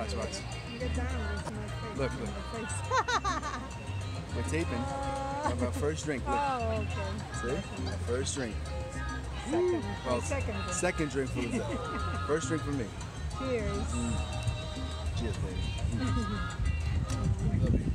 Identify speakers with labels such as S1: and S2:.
S1: Watch, watch.
S2: Get down with my face.
S1: Look, look. We're taping. Our first drink. Look.
S2: Oh, okay.
S1: See? First drink.
S2: Second.
S1: Well,
S2: Second drink.
S1: Second drink for Lizelle. First drink for me.
S2: Cheers.
S1: Cheers, baby. Love you.